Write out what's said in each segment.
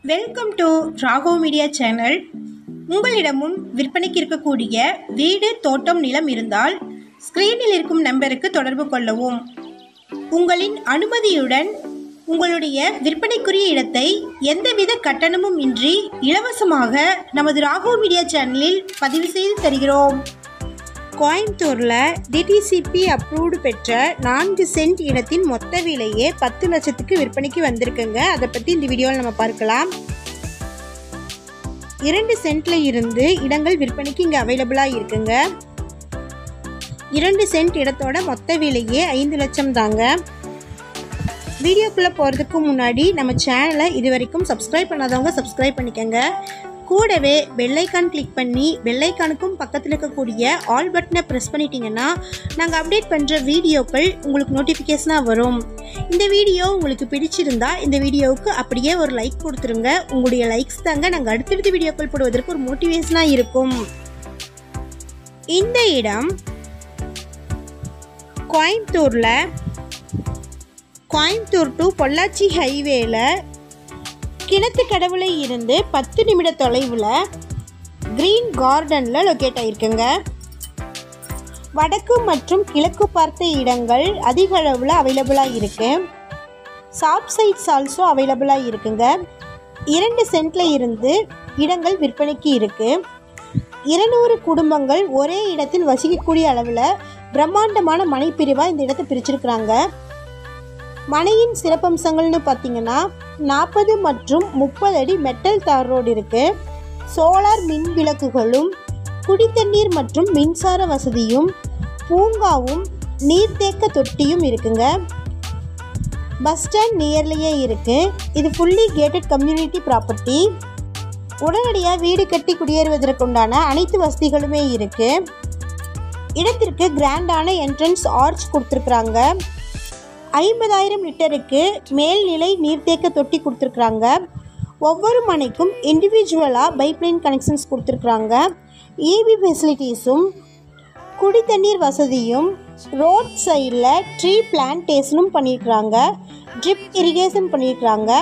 Welcome to Raghav media channel. உங்களிடமும் விற்பனைக்கு இருக்கக்கூடிய வீடு, தோட்டம், நிலம் இருந்தால் ஸ்கிரீனில் இருக்கும் நம்பருக்கு தொடர்பு கொள்ளவும். உங்களின் அனுமதியுடன் உங்களுடைய விற்பனைக்குரிய இடத்தை எந்தவித கட்டணமும் இன்றி இலவசமாக நமது ராகவ் மீடியா சேனலில் பதிவு செய்து தருகிறோம். கோயம்புத்தூரில் டிடிசிபி அப்ரூவ்டு பெற்ற 4 சென்ட் இடத்தின் மொத்த விலையே 10 லட்சத்துக்கு விற்பனைக்கு வந்திருக்குங்க. அதை பற்றி இந்த வீடியோவில் நம்ம பார்க்கலாம். 2 சென்ட்ல இருந்து இடங்கள் விற்பனைக்கு இங்கே அவைலபிளாக இருக்குங்க. 2 சென்ட் இடத்தோட மொத்த விலையே 5 லட்சம் தாங்க. வீடியோக்குள்ளே போகிறதுக்கு முன்னாடி நம்ம சேனலை இது வரைக்கும் சப்ஸ்கிரைப் பண்ணாதவங்க சப்ஸ்கிரைப் பண்ணிக்கோங்க. கூடவே பெல்லைக்கான் கிளிக் பண்ணி பெல்லைக்கானுக்கும் பக்கத்தில் இருக்கக்கூடிய ஆல் பட்டனை ப்ரெஸ் பண்ணிட்டீங்கன்னா நாங்கள் அப்டேட் பண்ணுற வீடியோக்கள் உங்களுக்கு நோட்டிஃபிகேஷனாக வரும். இந்த வீடியோ உங்களுக்கு பிடிச்சிருந்தா இந்த வீடியோவுக்கு அப்படியே ஒரு லைக் கொடுத்துருங்க. உங்களுடைய லைக்ஸ் தாங்க நாங்கள் அடுத்தடுத்த வீடியோக்கள் போடுவதற்கு ஒரு மோட்டிவேஷனாக இருக்கும். இந்த இடம் கோயம்புத்தூர் டு பொள்ளாச்சி ஹைவேல கிணத்து கடவுளை இருந்து 10 நிமிட தொலைவில் கிரீன் கார்டனில் லொக்கேட் ஆகிருக்குங்க. வடக்கு மற்றும் கிழக்கு பார்த்த இடங்கள் அதிக அளவில் அவைலபிளாக இருக்குது. ஷாப் சைட்ஸ் ஆல்சோ அவைலபிளாக இருக்குங்க. 2 சென்ட்ல இருந்து இடங்கள் விற்பனைக்கு இருக்குது. 200 குடும்பங்கள் ஒரே இடத்தில் வசிக்கக்கூடிய அளவில் பிரம்மாண்டமான மனை பிரிவாக இந்த இடத்தை பிரிச்சிருக்கிறாங்க. மனையின் சிறப்பம்சங்கள்னு பார்த்தீங்கன்னா 40 மற்றும் 30 அடி மெட்டல் தார் ரோடு இருக்குது. சோலார் மின் விளக்குகளும் குடித்தண்ணீர் மற்றும் மின்சார வசதியும் பூங்காவும் நீர்த்தேக்க தொட்டியும் இருக்குங்க. பஸ் ஸ்டாண்ட் நியர்லேயே இருக்குது. இது ஃபுல்லி கேட்டட் கம்யூனிட்டி ப்ராப்பர்ட்டி. உடனடியாக வீடு கட்டி குடியேறுவதற்குண்டான அனைத்து வசதிகளுமே இருக்குது. இடத்திற்கு கிராண்டான என்ட்ரன்ஸ் ஆர்ச் கொடுத்துருக்குறாங்க. 50,000 லிட்டருக்கு மேல்நிலை நீர்த்தேக்க தொட்டி கொடுத்துருக்குறாங்க. ஒவ்வொரு மனைக்கும் இண்டிவிஜுவலாக பைப்லைன் கனெக்ஷன்ஸ் கொடுத்துருக்குறாங்க. இபி ஃபெசிலிட்டிஸும் குடித்தண்ணீர் வசதியும் ரோட் சைடில் ட்ரீ பிளான்டேஷனும் பண்ணியிருக்கிறாங்க. ட்ரிப் இரிகேஷன் பண்ணியிருக்கிறாங்க.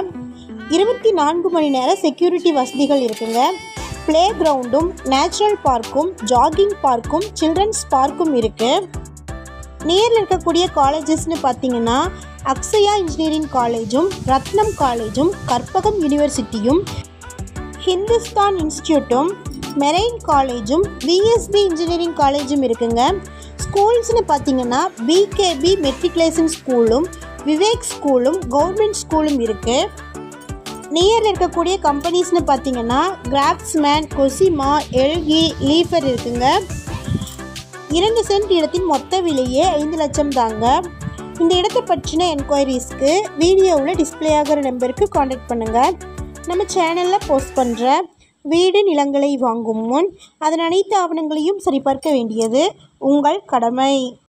24 மணி நேரம் செக்யூரிட்டி வசதிகள் இருக்குங்க. ப்ளே கிரவுண்டும் நேச்சுரல் பார்க்கும் ஜாகிங் பார்க்கும் சில்ட்ரன்ஸ் பார்க்கும் இருக்குது. நியரில் இருக்கக்கூடிய காலேஜஸ்னு பார்த்தீங்கன்னா அக்ஷயா இன்ஜினியரிங் காலேஜும் ரத்னம் காலேஜும் கற்பகம் யூனிவர்சிட்டியும் ஹிந்துஸ்தான் இன்ஸ்டியூட்டும் மெரெயின் காலேஜும் பிஎஸ்பி இன்ஜினியரிங் காலேஜும் இருக்குங்க. ஸ்கூல்ஸ்னு பார்த்தீங்கன்னா பிகேபி மெட்ரிகுலேஷன் ஸ்கூலும் விவேக் ஸ்கூலும் கவர்மெண்ட் ஸ்கூலும் இருக்குது. நியரில் இருக்கக்கூடிய கம்பெனிஸ்னு பார்த்தீங்கன்னா கிராஃப்ட்ஸ்மேன், கொசிமா, எல்கி, லீஃபர் இருக்குங்க. 2 சென்ட் இடத்தின் மொத்த விலையே 5 லட்சம் தாங்க. இந்த இடத்தை பற்றின என்கொயரிஸ்க்கு வீடியோவில் டிஸ்பிளே ஆகிற நம்பருக்கு காண்டாக்ட் பண்ணுங்கள். நம்ம சேனலில் போஸ்ட் பண்ணுற வீடு, நிலங்களை வாங்கும் முன் அதன் அனைத்து ஆவணங்களையும் சரிபார்க்க வேண்டியது உங்கள் கடமை.